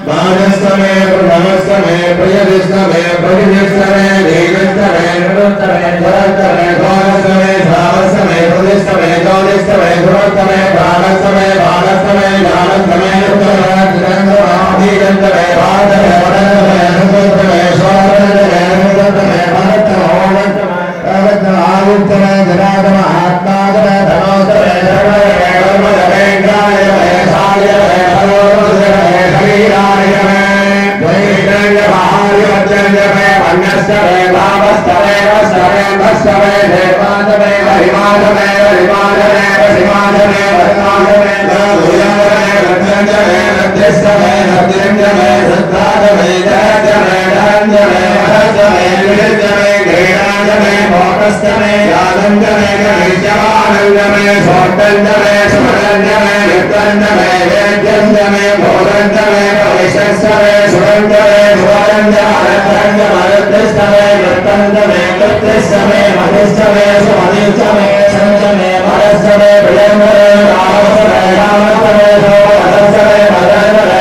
मानस्तमे प्रभवस्तमे प्रियदिस्तमे प्रतिदिस्तमे दीर्घस्तमे नृतस्तमे धरस्तमे घोरस्तमे धावस्तमे हृदिस्तमे गौरिस्तमे धुरस्तमे प्राणस्तमे बालस्तमे ज्ञानस्तमे उत्तरस्तमे भातमे वरस्तमे अनुसुतमे स्वरस्तमे अनुसुतमे भरतमे ओमस्तमे आदित्यमे जनातमे आत्मातमे धनोस्तमे धर्मतमे कर्मतमे इंद्रायतमे सायतमे फलोस्तमे शरीरायतमे द्वैतन्य महार्यवचन्यमे अन्यस्तमे भावस्तमे वस्तमे भस्तमे देवातमे हरिमातमे हरिमातमे वसिमातमे वरमातमे भूयातमे रत्नंजमे रत्नस्तमे रत्नंजमे सद्धातमे जयतमे धनंजमे हरतमे विरजमे घृणातमे भोगस्तमे यादंजमे गणेशमानंजमे सोटंजमे सुमरंजमे नित्यंजमे वेद्यंजमे भोगंजमे भविष्यस्तमे सुरंजमे भुवरंजमे रत्नंजमे रत्नस्तमे रत्नंजमे रत्नस्तमे मनिस्तमे सुमनिस्तमे संजमे मरस्तमे प्रियंजमे रामस्तमे रामस्तमे सोमस्तमे मदनस्तमे